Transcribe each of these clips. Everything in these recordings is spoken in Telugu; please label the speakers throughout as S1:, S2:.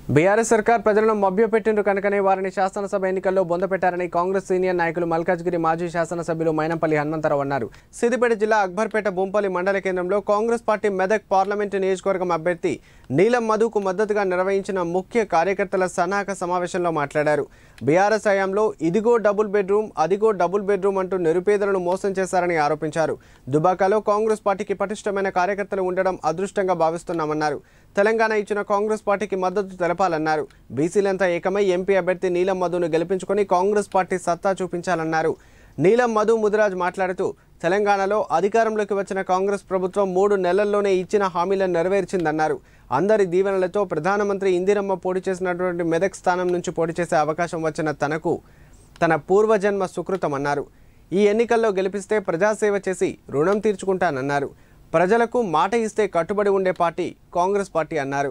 S1: బీఆర్ఎస్ సర్కార్ ప్రజలను మభ్యపెట్టిండ్రు కనుకనే వారిని శాసనసభ ఎన్నికల్లో బొందపెట్టారని కాంగ్రెస్ సీనియర్ నాయకులు మల్కాజ్గిరి మాజీ శాసనసభ్యులు మైనంపల్లి హనుమంతరావు అన్నారు. సిద్దిపేట జిల్లా అక్బర్పేట బొంపల్లి మండల కేంద్రంలో కాంగ్రెస్ పార్టీ మెదక్ పార్లమెంటు నియోజకవర్గం అభ్యర్థి నీలం మధుకు మద్దతుగా నిర్వహించిన ముఖ్య కార్యకర్తల సన్నాహక సమావేశంలో మాట్లాడారు. బీఆర్ఎస్ హయాంలో ఇదిగో డబుల్ బెడ్రూమ్ అదిగో డబుల్ బెడ్రూమ్ అంటూ నిరుపేదలను మోసం చేశారని ఆరోపించారు. దుబాకలో కాంగ్రెస్ పార్టీకి పటిష్టమైన కార్యకర్తలు ఉండడం అదృష్టంగా భావిస్తున్నామన్నారు. తెలంగాణ ఇచ్చిన కాంగ్రెస్ పార్టీకి మద్దతు తెలపాలన్నారు. బీసీలంతా ఏకమై ఎంపీ అభ్యర్థి నీలం మధును గెలిపించుకొని కాంగ్రెస్ పార్టీ సత్తా చూపించాలన్నారు. నీలం మధు ముదిరాజ్ మాట్లాడుతూ తెలంగాణలో అధికారంలోకి వచ్చిన కాంగ్రెస్ ప్రభుత్వం 3 నెలల్లోనే ఇచ్చిన హామీలను నెరవేర్చిందన్నారు. అందరి దీవెనలతో ప్రధానమంత్రి ఇందిరమ్మ పోటీ చేసినటువంటి మెదక్ స్థానం నుంచి పోటీ చేసే అవకాశం వచ్చిన తనకు తన పూర్వజన్మ సుకృతమన్నారు. ఈ ఎన్నికల్లో గెలిపిస్తే ప్రజాసేవ చేసి రుణం తీర్చుకుంటానన్నారు. ప్రజలకు మాట ఇస్తే కట్టుబడి ఉండే పార్టీ కాంగ్రెస్ పార్టీ అన్నారు.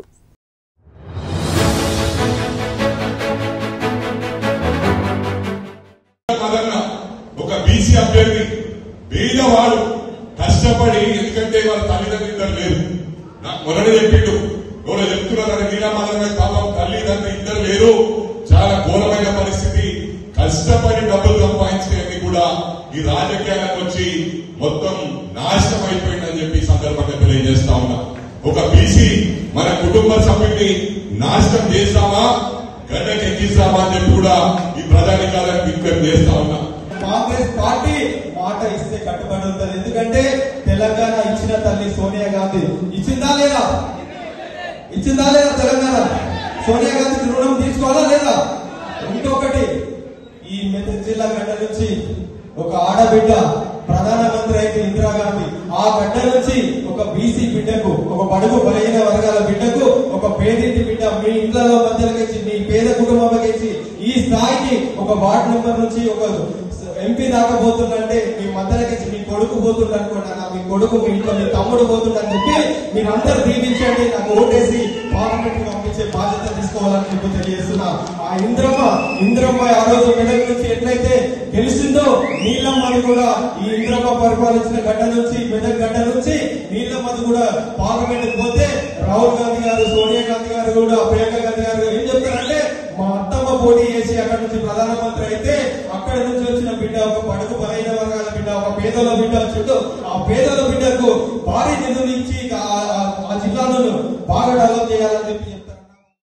S2: ఒక బీసీ అభ్యర్థి పేదవాడు కష్టపడి, ఎందుకంటే వాళ్ళ తల్లిదండ్రులు లేరు. నాకు మొదటి చెప్పిండు, ఎవరో చెప్తున్నారు నీలమాధవ పాపం తల్లిదండ్రులు ఇద్దరు లేరు, చాలా ఘోరమైన పరిస్థితి. కష్టపడి డబ్బులు సంపాదించేది కూడా ఈ రాజకీయాలకు వచ్చి మొత్తం నాశనం అయిపోయిందని చెప్పి సందర్భంగా తెలియజేస్తా ఉన్నా. ఒక బీసీ మన కుటుంబ సభ్యుడిని నాశనం చేస్తామా, గడ్డకి ఎక్కిస్తామా అని చెప్పి కూడా ఈ ప్రధానికాలను విజ్ఞప్తి చేస్తా ఉన్నా.
S3: కాంగ్రెస్ పార్టీ మాట ఇస్తే కట్టుబడి ఉంటుంది. ఎందుకంటే తెలంగాణ ఇచ్చిన తల్లి సోనియా గాంధీ ఇచ్చిందా లేదా? తెలంగాణ సోనియా గాంధీ రుణం తీసుకోవాలా లేదా? ఇంకొకటి, ఈ మెదక్ జిల్లా గడ్డ నుంచి ఒక ఆడబిడ్డ ప్రధానమంత్రి అయితే ఇందిరాగాంధీ, ఆ గడ్డ నుంచి ఒక బీసీ బిడ్డకు, ఒక బడుగు బలహీన వర్గాల బిడ్డకు, ఒక పేదింటి బిడ్డ మీ ఇంట్లో మధ్యలోకి, మీ పేద కుటుంబంలోకి ఈ స్థాయికి ఒక వార్డు మెంబర్ నుంచి ఒక ఎంపీ దాకా పోతుందంటే మీ మధ్యలోకి మీ కొడుకు పోతుండనుకున్నా, మీ కొడుకు మీ ఇంట్లో మీ తమ్ముడు పోతుండని చెప్పి మీరందరూ దీవించండి. నాకు ఓటేసి పార్లమెంట్ పంపించే బాధ్యత తీసుకోవాలని చెప్పి తెలియజేస్తున్నా. ఆ ఇంద్రమ్మ ఆ రోజు మెదక్ నుంచి ఎట్లయితే గెలిచిందో, నీలమ్మని కూడా ఈ ఇంద్రమ్మ పరిపాలించిన గడ్డ నుంచి, మెదక్ గడ్డ నుంచి నీలమ్మది కూడా పార్లమెంట్ పోతే రాహుల్ గాంధీ గారు, సోనియా గాంధీ గారు కూడా, ప్రియాంక గాంధీ గారు ఏం చెప్తారంటే, మా అత్తమ్మ పోటీ చేసి అక్కడ నుంచి ప్రధానమంత్రి అయితే అక్కడ నుంచి వచ్చిన బిడ్డ, ఒక పడుగు బలైన వర్గాల బిడ్డ, ఒక పేదల బిడ్డ చుట్టూ ఆ పేదల బిడ్డకు భారీ నిధులు ఇచ్చి ఆ జిల్లాలను బాగా డెవలప్ చేయాలని చెప్పి